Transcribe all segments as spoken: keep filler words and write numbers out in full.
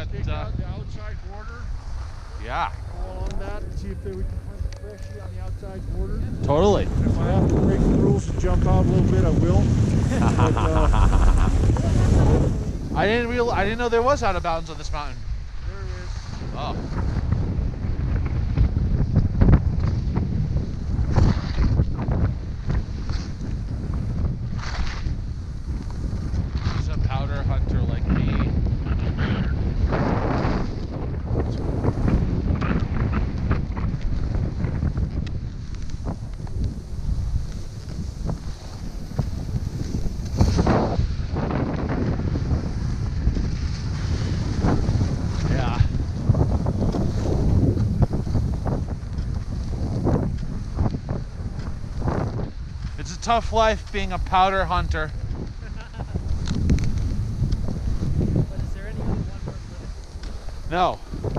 got Take uh, out the outside border. yeah. Go along that and see if they, we can find a freshie on the outside border. Totally. And if I have to break the rules and jump out a little bit, I will. But, uh, I didn't real I didn't know there was out of bounds on this mountain. there is. Oh. He's a powder hunter like me. Yeah. It's a tough life being a powder hunter. But is there any other one worth living? No.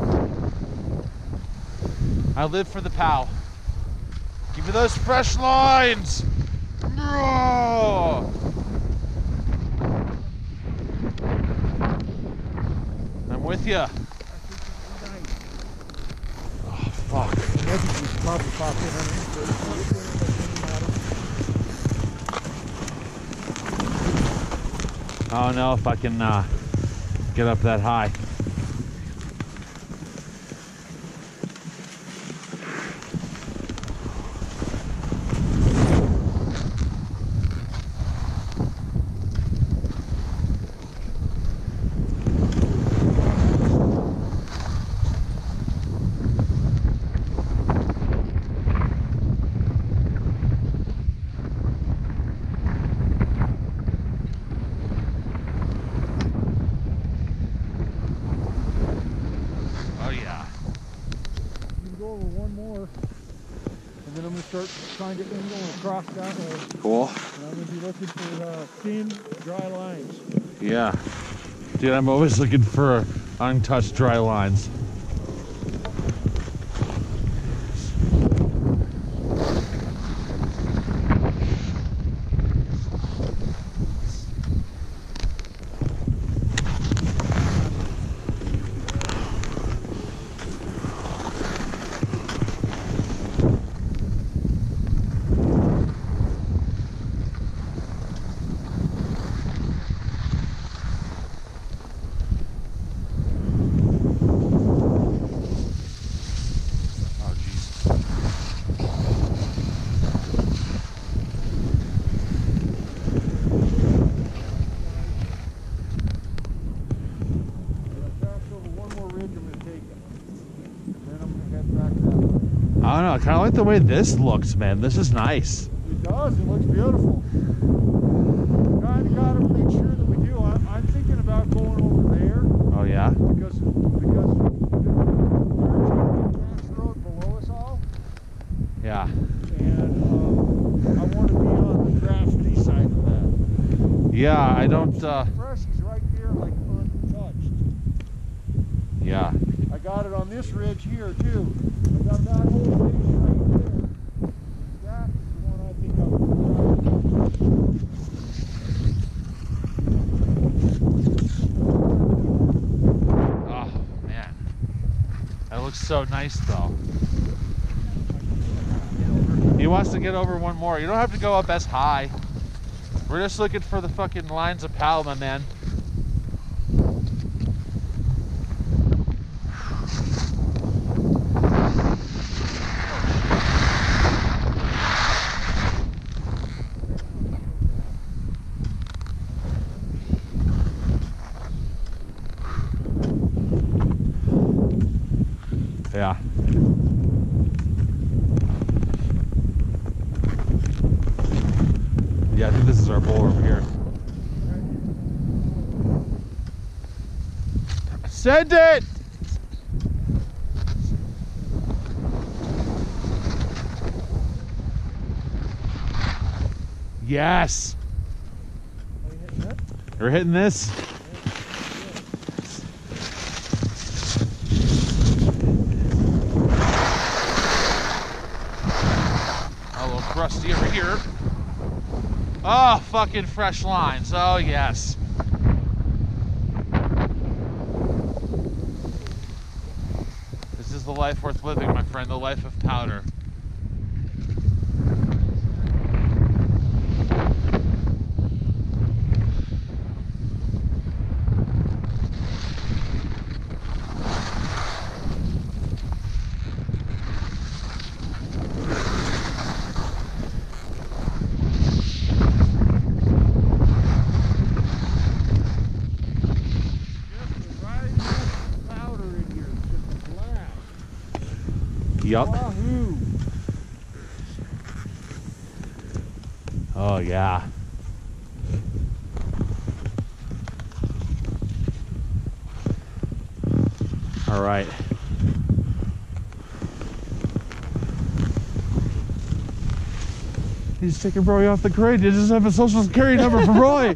I live for the pow. Give me those fresh lines! No! I'm with you. Oh, fuck. I think we should probably pop in underneath I don't know if I can uh, get up that high. Oh yeah. You can go over one more, and then I'm going to start trying to end going across that way. Cool. And I'm going to be looking for uh, thin, dry lines. Yeah. Dude, I'm always looking for untouched dry lines. Oh, Jesus. Pass over one more ridge, I'm going to take it. And then I'm going to head back that way. I don't know. I kind of like the way this looks, man. This is nice. It does, it looks beautiful. Kind of got to make sure that we do. I, I'm thinking about going over there Oh, yeah? because, because there's a gas road below us all. Yeah. And um, I want to be on the crafty side of that. Yeah, I don't, uh, Freshies right there, like untouched. yeah. I got it on this ridge here too. I got that whole ridge right there. That is the one I think I'm going to try. Oh, man. That looks so nice, though. He wants to get over one more. You don't have to go up as high. We're just looking for the fucking lines of pow, my man. Yeah. Yeah, I think this is our bowl over here. Send it! Yes! We're hitting this. A little crusty over here. Oh, fucking fresh lines. Oh, yes. is the life worth living, my friend, the life of powder. Yup. Wahoo! Oh yeah. All right. He's taking Roy off the grid. You just have a social security number for Roy.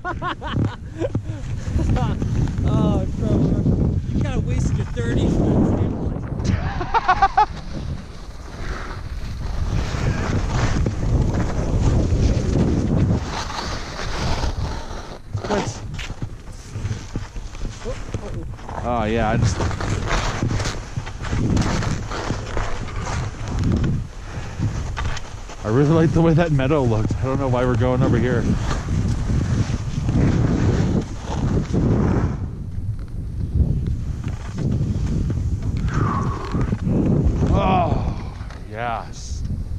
Oh, bro, you kind of wasted your thirties for that stabilizer. What's... Oh yeah, I just. I really like the way that meadow looked. I don't know why we're going over here. Oh, yes.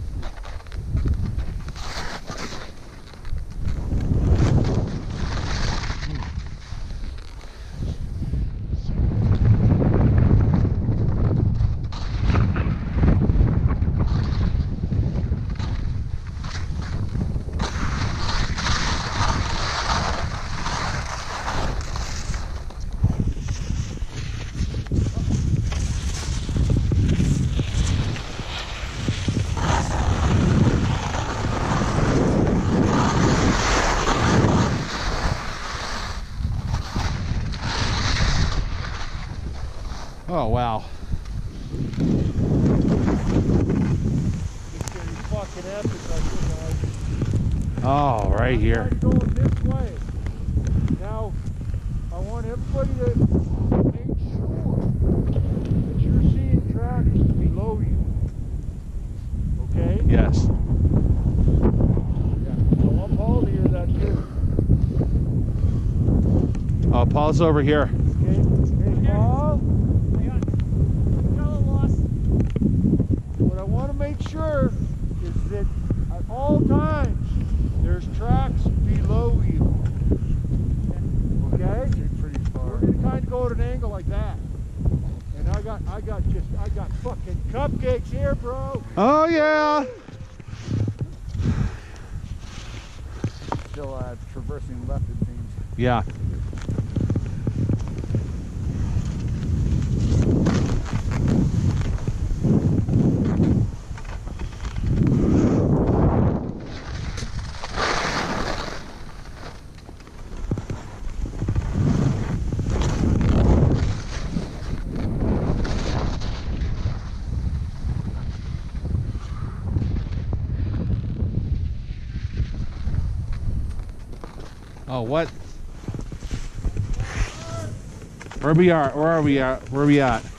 Oh wow. It's gonna be fucking epic, I think, guys. Oh, right here. I'm trying to go this way. Now, I want everybody to make sure that you're seeing tracks below you. Okay? Yes. Yeah. I want Paul to hear that too. Oh, Paul's over here. Okay? Hey, Paul. What I want to make sure is that at all times there's tracks below you. Okay? Pretty far. We're gonna kind of go at an angle like that. And I got, I got just, I got fucking cupcakes here, bro. Oh yeah. Still uh, traversing left, it seems. Yeah. Oh, what? Where we are? Where are we at? Where are we at?